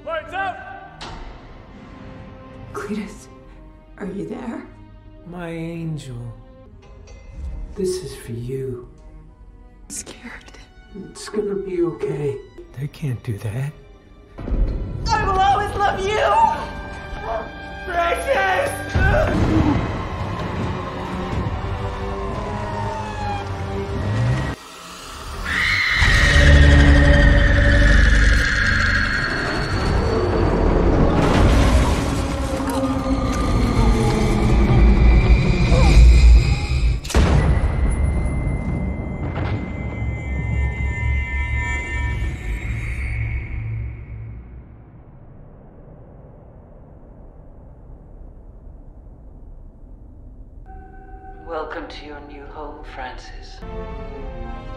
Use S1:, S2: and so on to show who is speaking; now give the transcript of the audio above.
S1: Lights out!
S2: Cletus, are you there?
S3: My angel. This is for you.
S2: I'm scared.
S3: It's gonna be okay. They can't do that.
S2: I will always love you! Precious!
S4: Welcome to your new home, Francis.